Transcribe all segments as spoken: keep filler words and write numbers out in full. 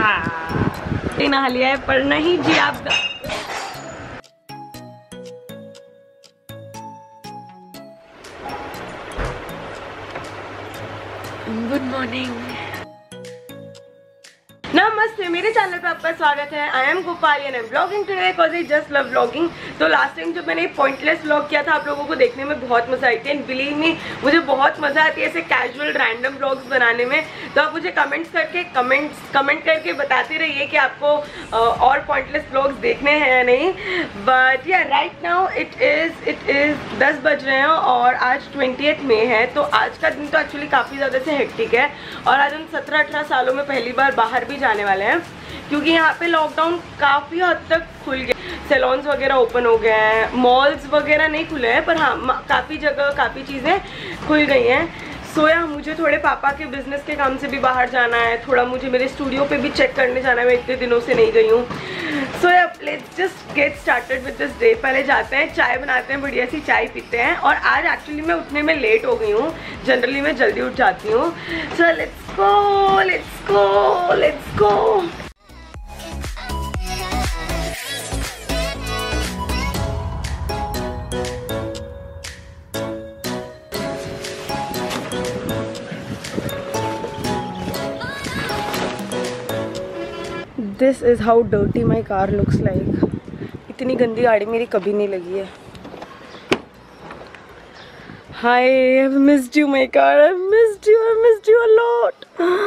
हाँ नहा लिया है पर नहीं जी आप गुड मॉर्निंग। नमस्ते, मेरे चैनल पे आपका स्वागत है। I am Gopali and I am blogging today because I just love blogging. तो लास्ट टाइम जब मैंने पॉइंटलेस ब्लॉग किया था आप लोगों को देखने में बहुत मजा आई थी एंड बिलीव मी मुझे बहुत मजा आती है ऐसे कैजुअल रैंडम ब्लॉग्स बनाने में। तो आप मुझे कमेंट्स करके कमेंट्स कमेंट करके बताते रहिए कि आपको और पॉइंटलेस ब्लॉग्स देखने हैं या नहीं। But yeah right now it is it is दस बज रहे हैं और आज ट्वेंटिएथ मई है। तो आज का दिन तो एक्चुअली काफ़ी ज़्यादा से हेक्टिक है और आज हम सत्रह अठारह सालों में पहली बार बाहर भी जाने वाले हैं क्योंकि यहाँ पे लॉकडाउन काफ़ी हद तक खुल गया। सैलून्स वगैरह ओपन हो गए हैं, मॉल्स वगैरह नहीं खुले हैं पर हाँ काफ़ी जगह काफ़ी चीज़ें खुल गई हैं। सो या मुझे थोड़े पापा के बिजनेस के काम से भी बाहर जाना है, थोड़ा मुझे मेरे स्टूडियो पे भी चेक करने जाना है, मैं इतने दिनों से नहीं गई हूँ। So yeah let's just get started with this day. पहले जाते हैं चाय बनाते हैं, बढ़िया सी चाय पीते हैं। और आज एक्चुअली मैं उठने में लेट हो गई हूँ, जनरली मैं जल्दी उठ जाती हूँ। So let's go let's go let's go. This is how dirty my car looks like. इतनी गंदी गाड़ी मेरी कभी नहीं लगी है। Hi, I have missed you my car, I have missed you, I have missed you a lot.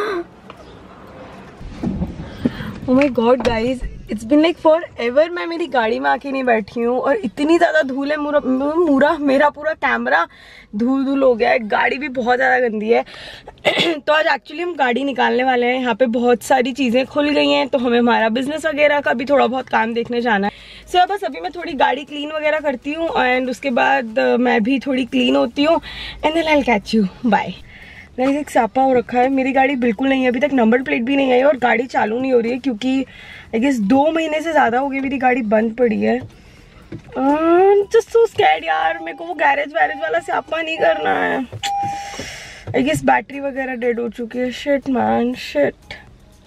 Oh my god guys, it's been like forever मैं मेरी गाड़ी में आके नहीं बैठी हूँ और इतनी ज़्यादा धूल है। मूरा मूरा मेरा पूरा कैमरा धूल धूल हो गया है, गाड़ी भी बहुत ज़्यादा गंदी है। तो आज एक्चुअली हम गाड़ी निकालने वाले हैं। यहाँ पे बहुत सारी चीज़ें खुल गई हैं तो हमें हमारा बिजनेस वगैरह का भी थोड़ा बहुत काम देखने जाना है। सो so, बस अभी मैं थोड़ी गाड़ी क्लीन वगैरह करती हूँ एंड उसके बाद uh, मैं भी थोड़ी क्लीन होती हूँ and then I will catch you. Bye. Guys, एक स्यापा हो रखा है, मेरी गाड़ी बिल्कुल नहीं है, अभी तक नंबर प्लेट भी नहीं आई और गाड़ी चालू नहीं हो रही है क्योंकि आई गेस दो महीने से ज़्यादा हो गई मेरी गाड़ी बंद पड़ी है। जस्ट सो स्कैर्ड यार, मेरे को वो गैरेज वैरेज वाला स्यापा नहीं करना है। आई गेस बैटरी वगैरह डेड हो चुकी है। Shit man shit.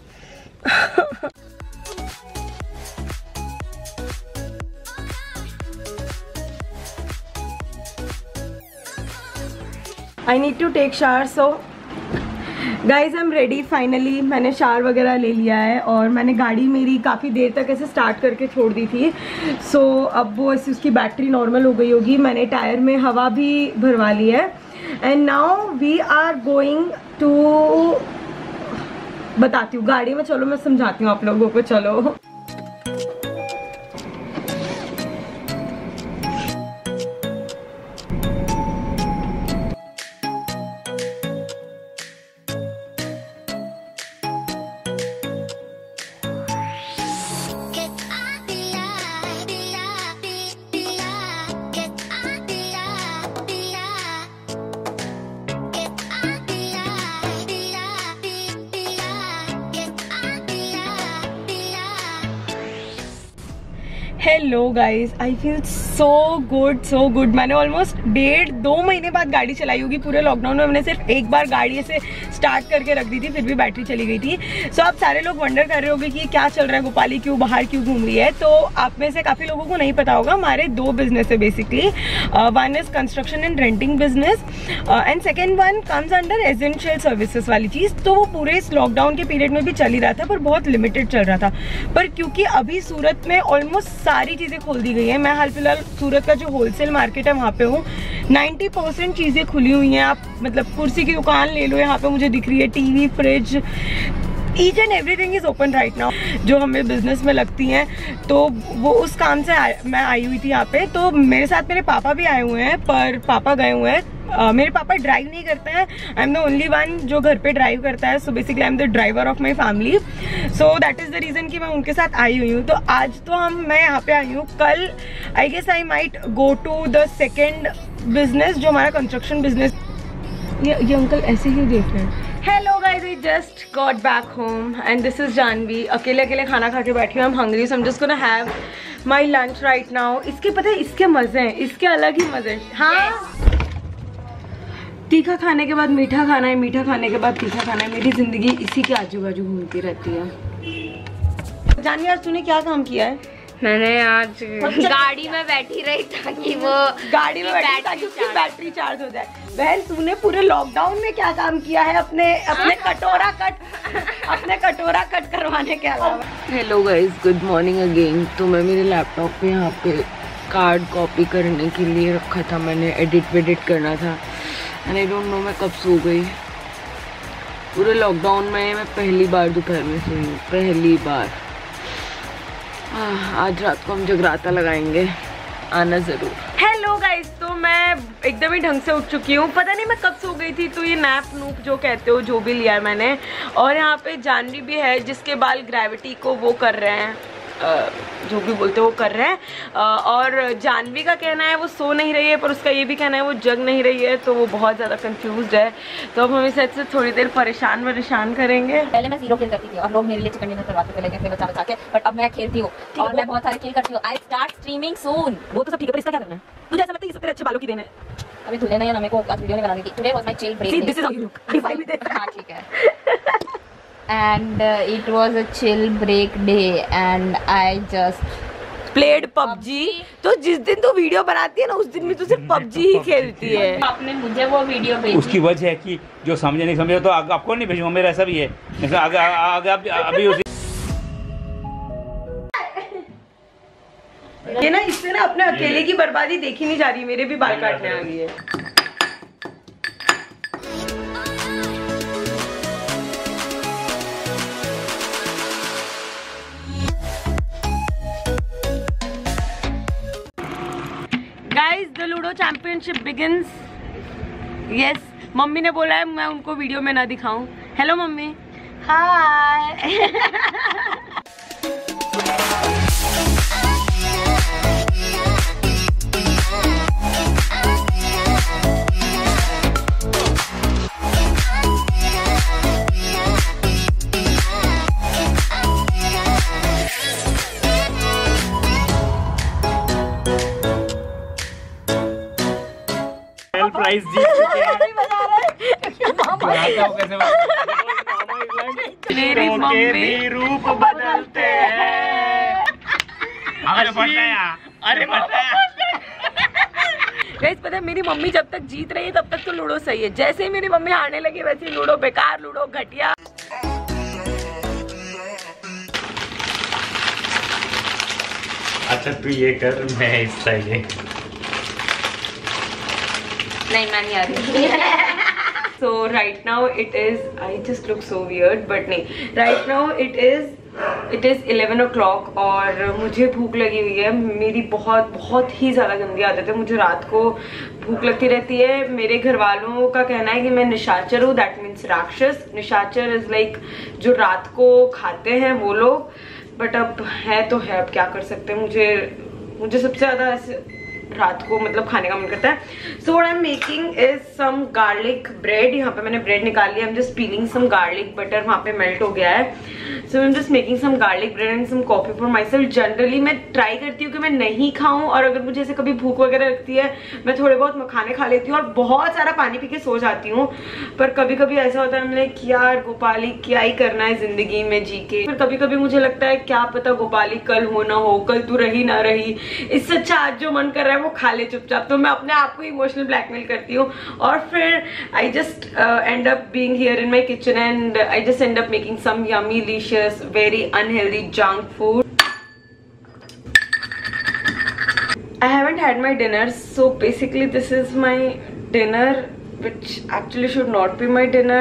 I need to take shower. So guys I am ready finally. मैंने शावर वगैरह ले लिया है और मैंने गाड़ी मेरी काफ़ी देर तक ऐसे स्टार्ट करके छोड़ दी थी। सो so, अब वो ऐसे उसकी बैटरी नॉर्मल हो गई होगी। मैंने टायर में हवा भी भरवा ली है and now we are going to, बताती हूँ गाड़ी में, चलो मैं समझाती हूँ आप लोगों को। चलो hello guys, I feel so good so good. मैंने ऑलमोस्ट डेढ़ दो महीने बाद गाड़ी चलाई होगी। पूरे लॉकडाउन में मैंने सिर्फ एक बार गाड़ी ऐसे स्टार्ट करके रख दी थी, फिर भी बैटरी चली गई थी। सो so, आप सारे लोग वंडर कर रहे होंगे कि क्या चल रहा है, गोपाली क्यों बाहर क्यों घूम रही है। तो आप में से काफ़ी लोगों को नहीं पता होगा, हमारे दो बिजनेस है basically. One is construction and renting business and second one comes under essential services वाली चीज़। तो वो पूरे इस लॉकडाउन के पीरियड में भी चल ही रहा था पर बहुत लिमिटेड चल रहा था। पर क्योंकि अभी सूरत में ऑलमोस्ट सारी चीज़ें खोल दी गई हैं, मैं हाल फिलहाल सूरत का जो होलसेल मार्केट है वहाँ पे हूँ, नाइन्टी परसेंट चीज़ें खुली हुई हैं। आप मतलब कुर्सी की दुकान ले लो, यहाँ पे मुझे दिख रही है TV, fridge, each and everything is open right now जो हमें बिजनेस में लगती हैं। तो वो उस काम से आ, मैं आई हुई थी यहाँ पे। तो मेरे साथ मेरे पापा भी आए हुए हैं पर पापा गए हुए हैं। Uh, मेरे पापा ड्राइव नहीं करते हैं, I am the only one जो घर पे ड्राइव करता है। So basically I am the driver of my family. So that is the reason कि मैं उनके साथ आई हुई हूँ। तो आज तो हम मैं यहाँ पे आई हूँ। कल I guess I might go to the second business जो हमारा कंस्ट्रक्शन बिजनेस। ये ये अंकल ऐसे ही देख रहे हैं। Hello guys, I just got back home and this is Janvi. अकेले अकेले खाना खा के बैठी हूँ। I am hungry, so I am just gonna have my lunch right now. इसके पता है इसके मज़े हैं, इसके अलग ही मज़े हैं। हाँ, तीखा खाने के बाद मीठा खाना है, मीठा खाने के बाद तीखा खाना है। मेरी ज़िंदगी इसी के आजू बाजू घूमती रहती है। जानिए आज तूने क्या काम किया है? मैंने आज गाड़ी में बैठी रही ताकि वो गाड़ी में बैठी ताकि उसकी बैटरी चार्ज हो जाए। बहन तूने पूरे लॉकडाउन में क्या काम किया है अपने अपने कटोरा कट अपने कटोरा कट करवाने के अलावा? Hello guys, good morning again. तो मैं मेरे लैपटॉप पे यहाँ पे कार्ड कॉपी करने के लिए रखा था, मैंने एडिट वेडिट करना था। एंड आई डोंट नो मैं कब सो गई। पूरे लॉकडाउन में मैं पहली बार दोपहर में सोई हूँ, पहली बार। आज रात को हम जगराता लगाएंगे, आना जरूर। हेलो गाइस, तो मैं एकदम ही ढंग से उठ चुकी हूँ। पता नहीं मैं कब सो गई थी, तो ये नैप नूप जो कहते हो जो भी लिया है मैंने। और यहाँ पे जानवी भी है जिसके बाल ग्रेविटी को वो कर रहे हैं, जो भी बोलते हो वो कर रहे हैं। और जानवी का कहना है वो सो नहीं रही है, पर उसका ये भी कहना है वो जग नहीं रही है, तो वो बहुत ज़्यादा कंफ्यूज्ड है। तो अब हम इस से थोड़ी देर परेशान परेशान करेंगे। पहले मैं जीरो खेल करती थी और लोग मेरे लिए चिकन डिनर करवाते थे लेके बचा बचा के, बट अब मैं खेलती हूँ और मैं बहुत सारे खेल करती हूँ। I start streaming soon. वो तो सब ठीक है, पर इसका क्या करना है? तुझे ऐसा लगता है ये सब तेरे अच्छे बालों की देन है? अभी धुले नहीं है ना, मेरे को आज वीडियो नहीं बनाने की। Today was my chill break. This is how you look. हां ठीक है। And uh, it was a chill break day and I just played PUBG. तो जिस दिन तू वीडियो बनाती है ना उस दिन भी तू सिर्फ पबजी ही खेलती है। आपने मुझे वो वीडियो भेजी, उसकी वजह है कि जो समझे नहीं समझे तो आ, आपको नहीं भेजूंगा, मेरा ऐसा भी है। आगे आगे आप अभी उसी ये ना इससे ना अपने अकेले की बर्बादी देखी नहीं जा रही। मेरे भी बाल काटने आ गई है। Guys, the Ludo Championship begins. Yes, mummy ने बोला है मैं उनको वीडियो में ना दिखाऊं। Hello mummy. हाय। प्राइज जीत चुके हैं। मेरी मम्मी रूप बदलते हैं। अरे बताया, अरे बताया। गाइस पता है मेरी मम्मी जब तक जीत रही है तब तक तो लूडो सही है। जैसे ही मेरी मम्मी हारने लगी वैसे ही लूडो बेकार, लूडो घटिया। अच्छा तू ये कर, मैं इस साइड है। नहीं मैं नहीं आ रही। So right now it is, I just look so weird but नहीं, right now it is it is eleven o'clock और मुझे भूख लगी हुई है। मेरी बहुत बहुत ही ज़्यादा गंदी आदत है, मुझे रात को भूख लगती रहती है। मेरे घर वालों का कहना है कि मैं निशाचर हूँ, दैट मीन्स राक्षस। निशाचर इज लाइक जो रात को खाते हैं वो लोग, बट अब है तो है, अब क्या कर सकते हैं। मुझे मुझे सबसे ज़्यादा ऐसे रात को मतलब खाने का मन करता है। So what I am making is some garlic bread. यहाँ पे मैंने ब्रेड निकाल लिया। I am just peeling some garlic butter, वहाँ पे मेल्ट हो गया है। So I am just making some garlic bread and some coffee for myself. Generally मैं ट्राई करती हूँ कि मैं नहीं खाऊं, और अगर मुझे ऐसे कभी भूख वगैरह लगती है मैं थोड़े बहुत मखाने खा लेती हूँ और बहुत सारा पानी पी के सो जाती हूँ। पर कभी कभी ऐसा होता है मैंने कि यार गोपाली क्या ही करना है जिंदगी में जी के। फिर कभी कभी मुझे लगता है क्या पता गोपाली कल हो ना हो, कल तू रही ना रही, इससे अच्छा आज जो मन कर रहा है वो खा ले चुपचाप। तो मैं अपने आप को इमोशनल ब्लैकमेल करती हूँ और फिर I just end up being here in my kitchen and I just end up making some yummy delicious very unhealthy junk food. I haven't had my dinner, so basically this is my dinner, which actually should not be my dinner.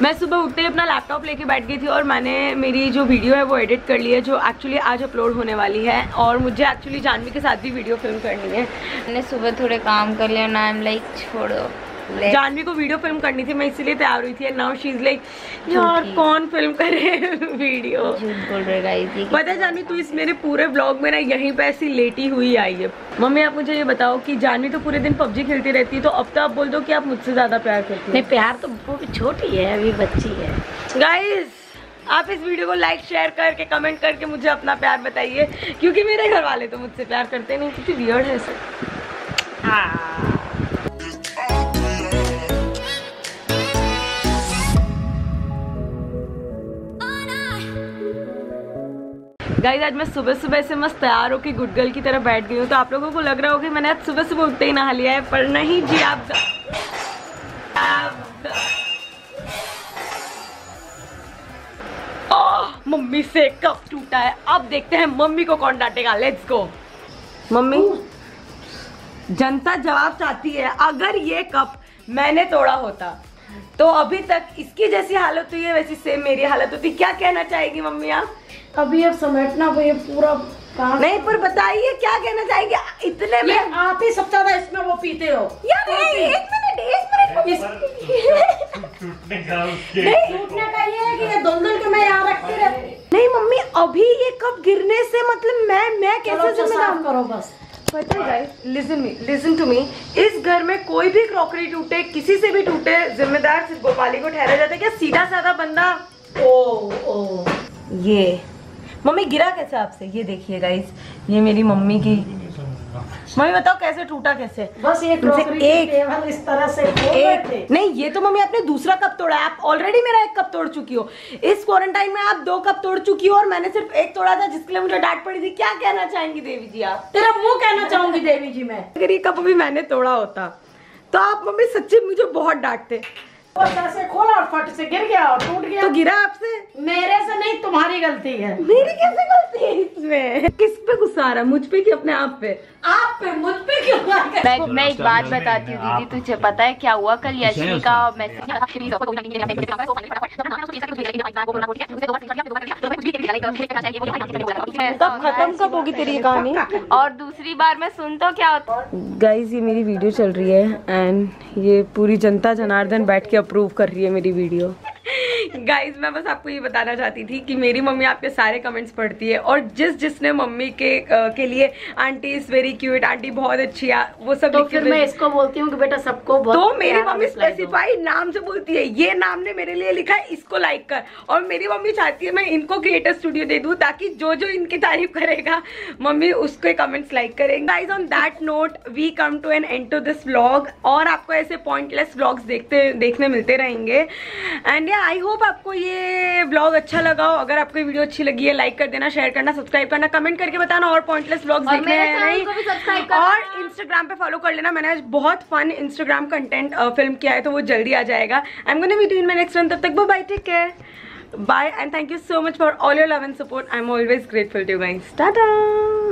मैं सुबह उठते ही अपना laptop लेके बैठ गई थी और मैंने मेरी जो वीडियो है वो एडिट कर ली है, जो एक्चुअली आज अपलोड होने वाली है। और मुझे एक्चुअली जानवी के साथ भी वीडियो फिल्म करनी है। मैंने सुबह थोड़े काम कर लिया ना, आई एम लाइक छोड़ो। जानवी को वीडियो फिल्म करनी थी, मैं इसीलिए तैयार हुई थी। नाउ शी इज लाइक यार कौन फिल्म करे वीडियो। झूठ बोल रहे गाइस। पता है जानवी, तू इस मेरे पूरे ब्लॉग में ना यहीं पे ऐसी लेटी हुई आई है। मम्मी आप मुझे ये बताओ कि जानवी तो पूरे दिन पबजी खेलती रहती है, तो अब तो आप बोल दो कि आप मुझसे ज्यादा प्यार करती हैं। नहीं, प्यार तो वो भी छोटी है, अभी बच्ची है। गाइस आप इस वीडियो को लाइक शेयर करके कमेंट करके मुझे अपना प्यार बताइए, क्योंकि मेरे घर वाले तो मुझसे प्यार करते नहीं। कितनी वियर्ड है सर। गाइस आज मैं सुबह सुबह से मस्त तैयार होकर गुड गर्ल की तरह बैठ गई हूँ। तो आप लोगों को लग रहा होगा कि मैंने आज सुबह सुबह उठते ही नहा लिया है, पर नहीं जी। आप, आप ओह, मम्मी से कप टूटा है। अब देखते हैं मम्मी को कौन डांटेगा। Let's go. मम्मी जनता जवाब चाहती है, अगर ये कप मैंने तोड़ा होता तो अभी तक इसकी जैसी हालत हुई है वैसी सेम मेरी हालत होती। क्या कहना चाहेगी मम्मी आप? अभी अब समेटना वो ये पूरा काम नहीं, पर बताइए क्या कहना चाहेंगे इतने में? ये आप ही सब ज्यादा इसमें वो पीते हो यार नहीं, एक मिनट एक मिनट टूटने का ये है कि ये दुलदुल के मैं यहाँ रखती रहती। नहीं मम्मी, अभी ये कप गिरने से मतलब मैं मैं कैसे जिम्मेदार करो बस। पता है guys, listen me listen to me, इस घर में कोई भी क्रॉकरी टूटे, किसी से भी टूटे, जिम्मेदार सिर्फ गोपाली को ठहरा जाता है। क्या सीधा साधा बंदा? ओ ओ ये मम्मी गिरा कैसे आपसे? ये देखिए गाइस, ये मेरी मम्मी की। मम्मी बताओ कैसे टूटा? कैसे? बस ये क्रॉकरी एक टेबल इस तरह से एक थे। नहीं, ये तो मम्मी आपने दूसरा कप तोड़ा है। आप ऑलरेडी मेरा एक कप तोड़ चुकी हो। इस क्वारंटाइन में आप दो कप तोड़ चुकी हो और मैंने सिर्फ एक तोड़ा था, जिसके लिए मुझे डांट पड़ी थी। क्या कहना चाहेंगी देवी जी आप? तेरा मुंह कहना चाहूंगी देवी जी मैं। अगर ये कप भी मैंने तोड़ा होता तो आप मम्मी सच्ची मुझे बहुत डांटते। ऐसे खोला और फट से गिर गया और टूट गया। तो गिरा आपसे? मेरे से नहीं, तुम्हारी गलती है। मेरी कैसे गलती है इसमें? किस पे गुस्सा आ रहा है, मुझ पे कि अपने आप पे? आप पे, मुझ पे क्यों? मैं मैं एक बात बताती हूँ दीदी, तुझे पता है क्या हुआ कल? यशवी का मैसेज। कब खत्म कब होगी तेरी कहानी? और दूसरी बार मैं सुन तो क्या होता। गाइज ये मेरी वीडियो चल रही है एंड ये पूरी जनता जनार्दन बैठ के अप्रूव कर रही है मेरी वीडियो। गाइज मैं बस आपको ये बताना चाहती थी कि मेरी मम्मी आपके सारे कमेंट्स पढ़ती है, और जिस जिसने मम्मी के आ, के लिए aunty is very cute, aunty बहुत अच्छी है, वो सब तो फिर मैं इसको बोलती हूँ कि बेटा सबको बहुत तो मेरी मम्मी स्पेसिफाई नाम से बोलती है, ये नाम ने मेरे लिए लिखा है, इसको लाइक कर। और मेरी मम्मी चाहती है मैं इनको क्रिएटर स्टूडियो दे दूं, ताकि जो जो इनकी तारीफ करेगा मम्मी उसके कमेंट्स लाइक करेंगे। Guys on that note we come to an end to this vlog, और आपको ऐसे पॉइंटलेस व्लॉग्स देखते देखने मिलते रहेंगे। एंड या आई होप आपको ये व्लॉग अच्छा लगा हो। अगर आपको ये वीडियो अच्छी लगी है लाइक कर देना, शेयर करना, सब्सक्राइब करना, कमेंट करके बताना और पॉइंटलेस व्लॉग्स देखने हैं नहीं, और इंस्टाग्राम पे फॉलो कर लेना। मैंने आज बहुत फन इंस्टाग्राम कंटेंट फिल्म किया है, तो वो जल्दी आ जाएगा। I am gonna meet you in my next one. तब तक bye, take care, bye and thank you so much for all your love and support. I am always grateful to you guys. Tata.